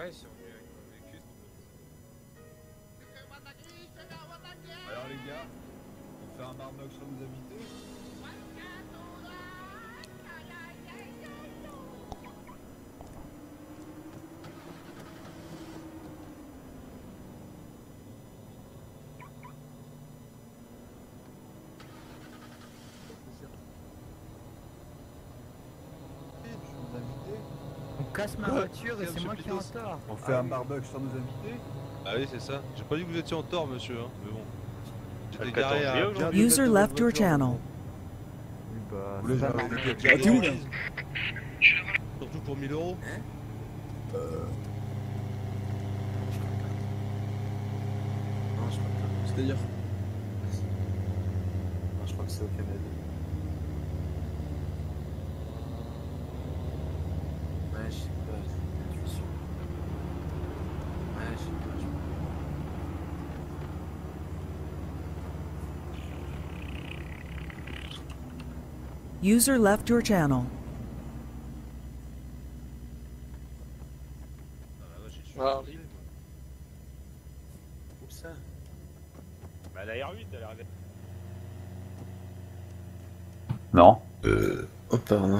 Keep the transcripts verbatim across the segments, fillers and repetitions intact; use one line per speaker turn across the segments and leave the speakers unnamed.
Ouais, si on vient avec nos véhicules.
Alors les gars, on fait un marmox sur nos invités.
On casse ma voiture et c'est moi qui ai en tort.
On fait un barbecue sur nos invités.
Ah oui, c'est ça. J'ai pas dit que vous étiez en tort, monsieur, hein. Mais bon. J'étais
Le
garé à
quatorze
bien
juillet,
User left your channel.
Bah,
Vous les avez
Ah, tu où, surtout pour mille euros.
Euh...
Non, je crois que c'est-à-dire. Non, je crois que c'est au Canada. Ouais, je sais pas, c'est l'intuition. Ouais, je sais pas, je
User left your channel.
Ah.
Où ça?
Bah la R huit, elle est arrivée.
Non.
Euh... Oh, pardon.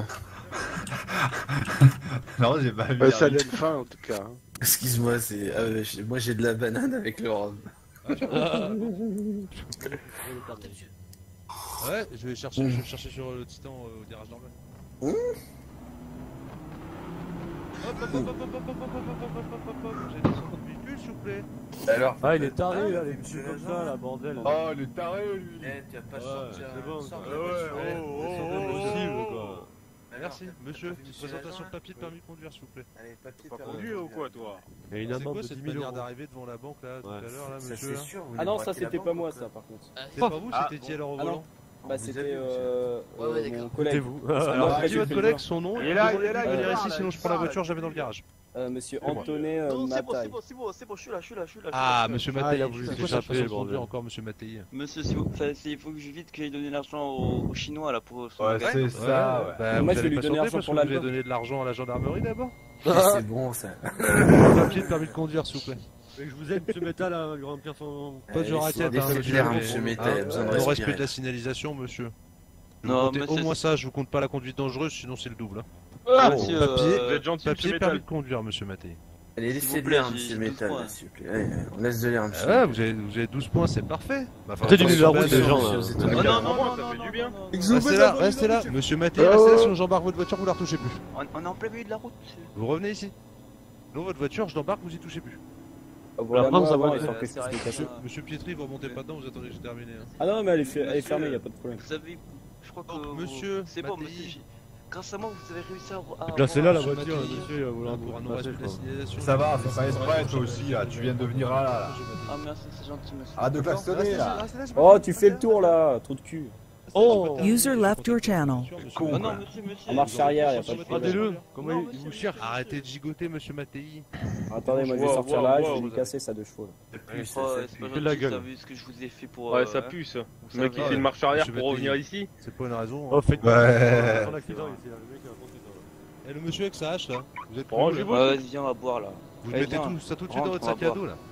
Non, j'ai pas vu.
Bah, ça donne faim en tout cas. Hein.
Excuse-moi, c'est... Ah, ouais, j'ai- moi j'ai de la banane avec le rhum.
Ouais, je vais chercher, je vais chercher sur le Titan euh, au garage normal.
Mmh.
Hop, hop, hop, hop, hop, hop, hop, hop, hop, hop, hop, hop, hop, hop. J'ai descendu de véhicule, s'il vous plaît.
Alors,
Ah, il est taré là, les
monsieur
petits comme
l'agent.
ça, là, bordel.
Oh, le taré, lui.
Eh, tu vas pas
Ouais,
sortir.
c'est bon,
sors
ça.
de la
Ouais,
voiture.
ouais,
Eh,
oh,
C'est
oh,
impossible, quoi.
alors,
Merci,
t'as-
monsieur.
t'as vu monsieur
Présentation
l'agent,
de papier de permis de conduire, s'il vous plaît.
Allez, papier
Pas
permis de
conduire ou
conduire.
quoi, toi?
Il y a une
C'est
amende
quoi
de
cette
dix mille
manière
euros.
d'arriver devant la banque là, tout
Ouais.
à l'heure là,
Ça,
monsieur
c'est
là
sûr. vous
Ah non,
voulez
ça
braquer la
c'était pas
banque,
moi,
ou quoi?
ça par contre.
C'est pas vous,
Ah,
c'était qui alors au
ah non.
volant
Bah
vous
c'était
avez vu,
euh,
Ouais, ouais,
euh,
d'accord.
mon collègue.
C'est vous.
Alors,
Ah,
dis
j'ai
votre
fait
collègue,
peur.
son nom.
Il est là, il est là,
il
il est
venir
là,
ici,
là,
sinon
il
je prends la
est là,
voiture,
là.
j'avais dans le garage.
Euh, monsieur
C'est moi.
Antonet euh,
Non, c'est bon, c'est
Mataille.
bon, c'est bon, c'est bon, je suis là, je suis là, je suis là. je suis
Ah,
là.
monsieur
Ah,
Mattei,
il a voulu
c'est quoi
s'échapper,
sa façon de
le bordel.
conduire encore, monsieur Mattei?
Monsieur, s'il vous plaît, il faut que je vite qu'il ait donné l'argent aux, aux Chinois là pour son
Ouais,
magasin.
c'est ça, ouais.
Bah,
Moi,
vous
je vais
allez
lui donner
patienter
l'argent
parce
pour
que vous avez
l'album.
donné de l'argent à la gendarmerie d'abord.
Ah, c'est bon, ça.
Papier de permis de conduire, s'il vous plaît.
Mais je vous aide, monsieur Métal, à remplir son.
Pas de
Allez,
raquette,
laissez-
hein,
laissez l'air,
mais-
monsieur
hein,
Métal, il a besoin de
au respect
respirer.
de la signalisation, monsieur. Je
Non,
vous comptez
mais
au
c'est-
moins ça, je vous compte pas la conduite dangereuse, sinon c'est le double. hein.
Ah,
Bon,
monsieur,
papier,
euh,
Vous êtes gentil,
papier,
monsieur
permis
Métal.
de conduire, monsieur Mattei.
Allez,
S'il
laissez
vous
de l'air,
plaît,
monsieur
j'ai
Métal,
douze
là, s'il vous plaît. Allez, on laisse de l'air, monsieur.
Ah, vous avez, vous avez douze points, c'est parfait. Bah,
Peut-être
faut
une
pas
la route
se
des
battre,
gens,
monsieur.
là.
c'est
Oh,
tout.
non, non, non,
ça
non,
fait
non,
du bien.
non, non.
Restez là, restez là. Monsieur Mattei, restez là, sinon j'embarque votre voiture, vous la retouchez plus.
On, on est en plein milieu de la route, monsieur.
Vous revenez ici. Non, votre voiture, je l'embarque, vous y touchez plus.
Voilà,
prendre
moi,
sa
avant,
voiture.
il faut
Euh,
que
c'est
je
vrai.
puisse
Monsieur, monsieur Pietri, vous remontez pas dedans, vous attendez que j'ai terminé. hein.
Ah non, mais elle est, fer- elle est
Monsieur,
fermée, y a pas de problème.
Vous savez, je crois que.
Donc,
vous-
monsieur
C'est bon,
Mattei.
monsieur. j'ai- Grâce à moi, vous avez réussi à. à
Placez là la
Monsieur
voiture,
Mattei.
monsieur, il va vouloir
Pour un
vous
non-respect
passer,
de la
je crois.
signalisation.
Ça va, fais pas exprès, toi aussi, là. Tu viens de venir là, là.
Ah, merci, c'est gentil, monsieur.
Ah, de klaxonner, là.
Oh, tu fais le tour là, trou de cul.
Oh
User left your channel.
Con.
Oh non, monsieur, monsieur.
En marche arrière, y a pas de problème. Regardez-le, comment
Non,
il
monsieur,
il vous cherche.
Arrêtez de gigoter, monsieur Mattei.
Attendez, moi je vais
Wow,
sortir
wow,
là,
wow,
je vais
vous
lui casser sa deux chevaux là.
Plus, ça,
Oh,
ça
c'est
pue.
pas
Fais de la
gentil, vous
gueule.
savez ce que je vous ai fait pour.
Ouais,
euh,
ça pue ça.
vous
Le mec qui
savez,
fait une marche arrière
Monsieur
pour
Mattei.
revenir ici.
C'est pas une raison.
Oh,
hein.
faites
Ouais.
Prends l'accident ici, là, le mec il va monter ça.
Et le monsieur avec sa hache là, vous êtes
Rangez
cool,
vous.
là.
Ouais, vas-y, viens, on va boire là.
Vous
Allez,
mettez
viens.
tout, ça tout de suite dans
Rentre,
votre sac
on va
à dos là.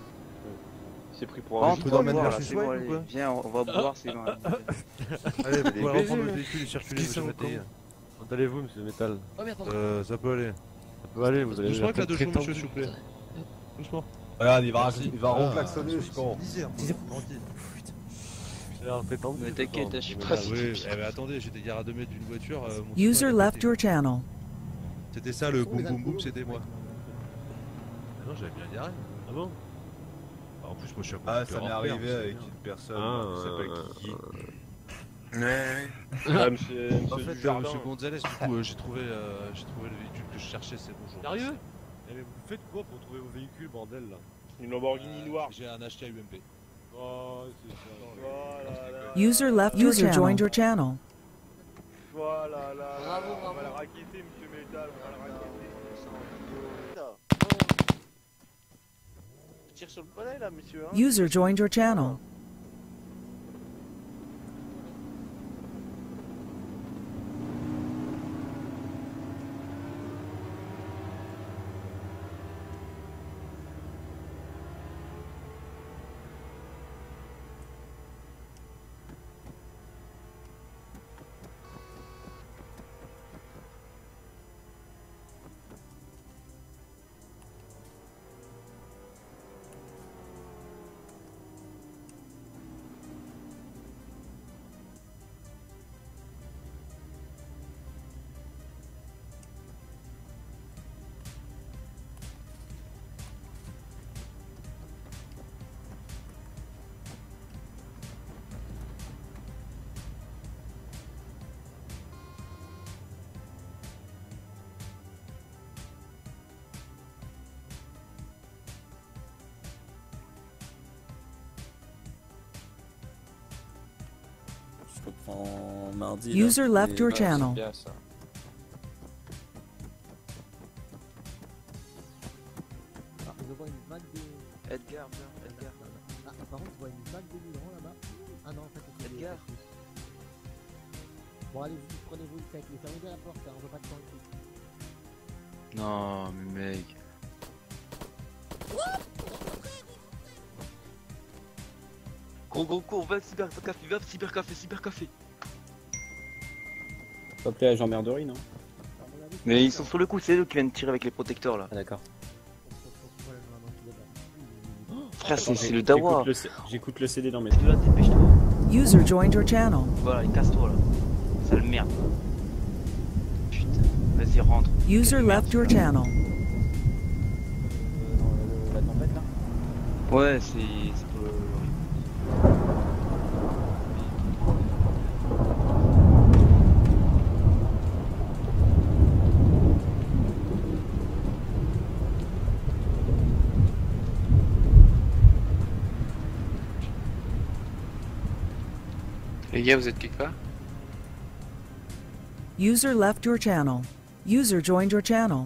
C'est pris pour un
Rentre,
peux
on va
dormir
boire là,
vers
c'est
Swipe
bon,
ou
allez.
quoi
Viens, on va boire, c'est bon.
Allez, vous
Des
pouvez
baisers,
reprendre
là.
votre véhicule et circuler,
Qui
monsieur
sont
Mattei.
Quand allez-vous, monsieur Métal?
Oh merde, pardon.
Euh, ça peut aller.
Ça peut aller, vous allez.
Doucement avec la deux
très
chevaux, monsieur, s'il vous plaît. Doucement.
Regarde, il va,
Merci.
il va
Ah.
reclaxonner, ce con.
Disère, tranquille.
J'ai l'air très tendu.
Mais t'inquiète, je suis
Ah
pas si.
oui, eh ben attendez, j'étais garé à deux mètres d'une voiture. euh, mon
User
Titan, il a
left
pété.
your channel.
C'était ça le boum boum boum, c'était moi. Ah non, j'avais bien garé.
Ah bon?
Bah, en plus, moi je suis à
Ah,
côté
ça
de
m'est
Père,
arrivé
c'est
avec
bien.
une personne
Ah,
qui s'appelle
euh,
Kiki.
Ouais, ouais.
Ah, monsieur,
En
monsieur
fait, euh,
Dujardin.
monsieur Gonzalez, du coup, euh, j'ai trouvé, euh, j'ai trouvé le véhicule que je cherchais, c'est bon. je vous
Sérieux?
remercie.
Eh mais vous faites quoi pour trouver vos véhicules, bordel là?
Une Lamborghini
Euh,
noire.
J'ai un acheté à U M P.
Oh, c'est ça.
Voilà, là.
User left your
User
joined your channel.
Voilà, là.
Bravo,
On va
bravo.
le raqueter, monsieur Métal. On va le raqueter.
Tire sur le bonnet là, monsieur. Hein.
User joined your channel.
je reprends mardi.
User
là,
left
et-
your
bah,
channel.
C'est bien ça.
Ah, je vois une vague de...
Edgar, viens, Edgar.
Ah, par contre, je vois une vague de migrants là-bas. Ah non, en fait, c'est des...
Edgar.
Bon, allez-y, prenez-vous le tech. Fermez bien la porte, hein, on veut pas de temps ici.
Non, mais mec. Gros gros gros, va cybercafé, va cybercafé, cybercafé.
Faut appeler la gendarmerie, non?
Mais ils sont sur le coup, c'est eux qui viennent tirer avec les protecteurs là.
Ah d'accord.
Frère, c'est
Attends,
c'est
j'ai-
le dawa.
j'écoute le C- J'écoute le C D dans mes...
De là, dépêche-toi.
User joined your channel.
Voilà, casse-toi là. Sale merde. Putain, vas-y, rentre.
User
Quelle merde,
left your
celui-là.
channel.
La tempête là?
Ouais, c'est c'est pour le.
Les gars, vous êtes quelque part?
User left your channel. User joined your channel.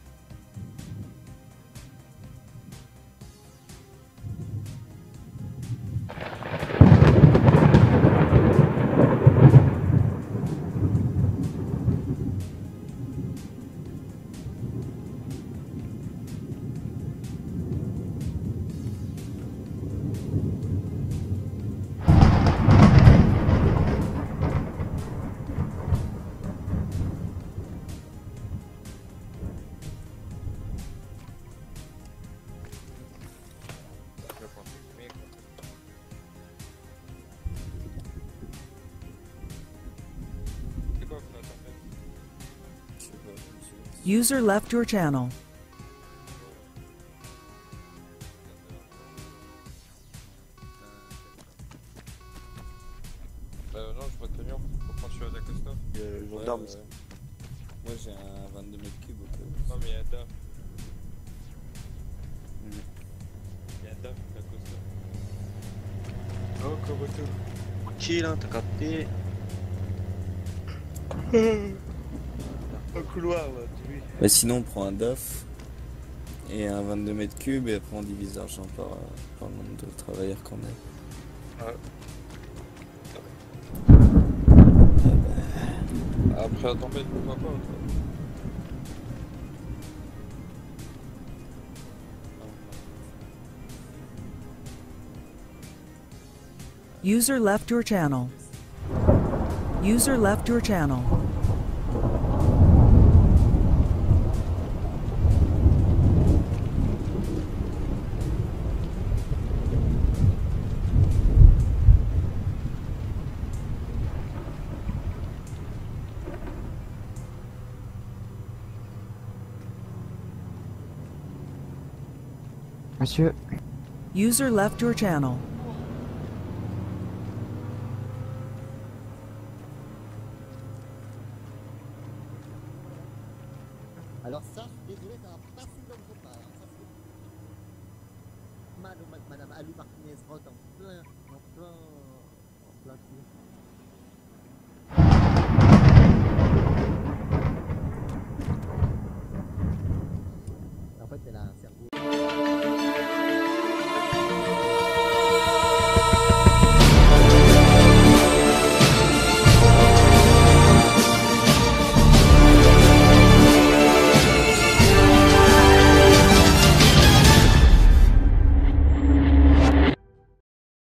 User left your channel.
Euh, non, je vois très bien. Faut prendre sur la Costa.
Euh,
gendarme,
ouais,
ça.
ouais. Moi j'ai un vingt-deux mètres cubes au cas où.
Non, mais il y a un dame.
Mm.
Il y a un dame, la Costa.
Oh, comment ça? Tranquille, hein, t'as capté. Un couloir là, tu vois.
Bah sinon on prend un D A F et un vingt-deux mètres cubes et après on divise l'argent par, par le nombre de travailleurs qu'on a.
Ouais.
Ah bah,
Après la tempête, pourquoi pas? Toi.
User left your channel. User left your channel.
Monsieur,
User left your channel.
Alors ça, je suis désolé, ça va pas si long que ça. Hein. Ça c'est... Mad- Mad- Madame Alou Martinez Roth en plein, en plein, en plein cul. En fait, elle a un cerveau.